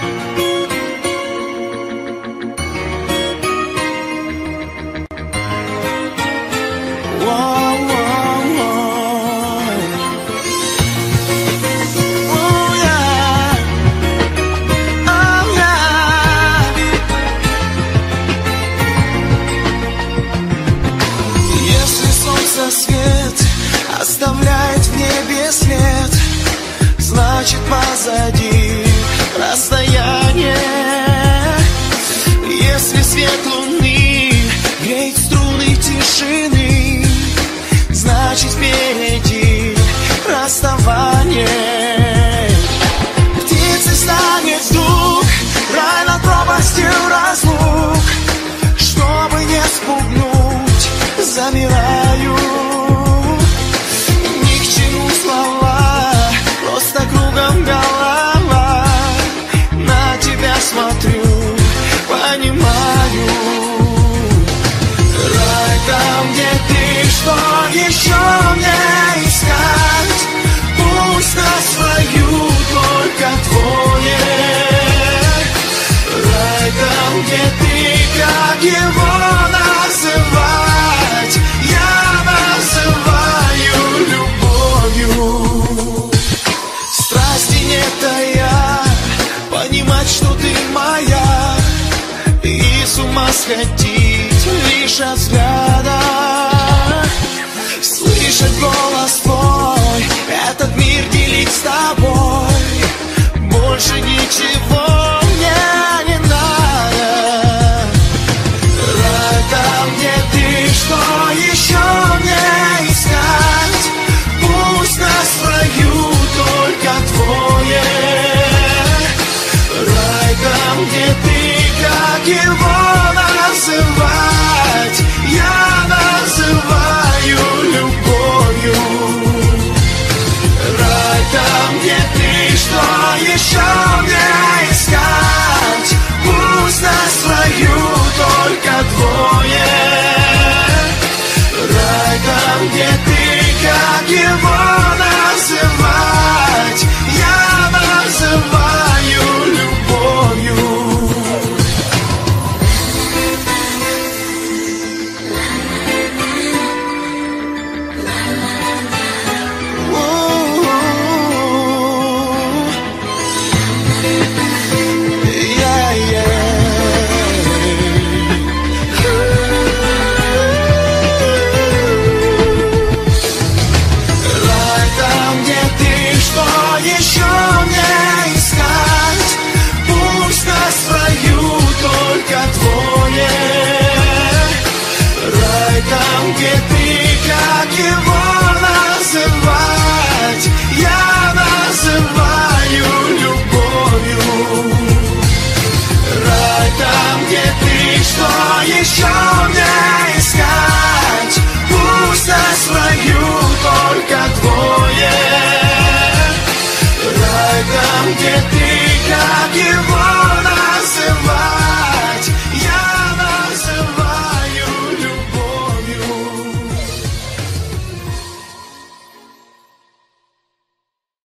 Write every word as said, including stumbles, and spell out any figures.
оставляет в небе след, значит позади расстояние. Если свет луны греет струны тишины, значит впереди расставание. Птицы станет вдруг рай над пропастью разлук, чтобы не спугнуть, замираю. Просто кругом голова, на тебя смотрю, понимаю. Рай там, где ты, что еще мне искать? Пусть нас свою только твое. Рай там, где ты, как его называть? Я называю любовью. Страсти нет, а я понимать, что ты моя, и с ума сходить лишь от взгляда. Слышать голос твой, этот мир делить с тобой, больше ничего мне не надо. Рай там, где ты, что еще мне искать? Пусть нас свою только твое. Рай там, где ты, как его называть? Я называю любовью. Рай там, где ты, что еще мне искать? Пусть нас свою только твое. Рай там, где ты, как его называть? Я называю любовью. Еще мне искать? Пусть нас свою только твое. Рай там, где ты, как его называть? Я называю любовью. Рай там, где ты, что еще мне искать? Пусть нас свою только твое. Рай там, где ты, как его